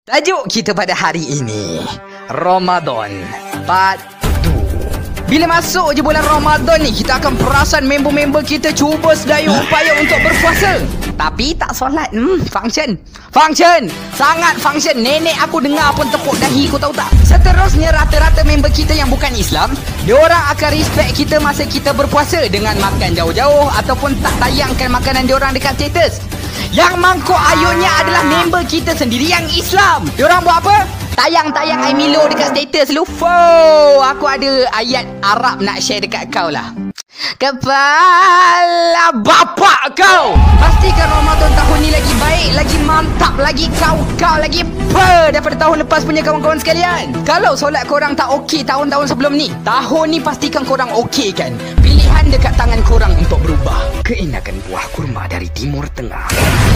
Tajuk kita pada hari ini, Ramadan Part 2. Bila masuk je bulan Ramadan ni, kita akan perasan member-member kita cuba sedaya upaya untuk berpuasa. Tapi tak solat. Function. Sangat function. Nenek aku dengar pun tepuk dahi, kau tahu tak? Seterusnya rata-rata member kita yang bukan Islam, diorang akan respect kita masa kita berpuasa dengan makan jauh-jauh ataupun tak tayangkan makanan diorang dekat status. Yang mangkuk ayunnya adalah member kita sendiri yang Islam. Diorang buat apa? Tayang-tayang air Milo dekat status lu. Aku ada ayat Arab nak share dekat kau lah. Kepala bapak kau, pastikan Ramadan tahun ni lagi baik, lagi mantap, lagi kau lagi daripada tahun lepas punya kawan-kawan sekalian. Kalau solat korang tak okey tahun-tahun sebelum ni, tahun ni pastikan korang okey kan. Pilihan dekat tangan korang untuk berubah. Keenakan buah kurma dari Timur Tengah.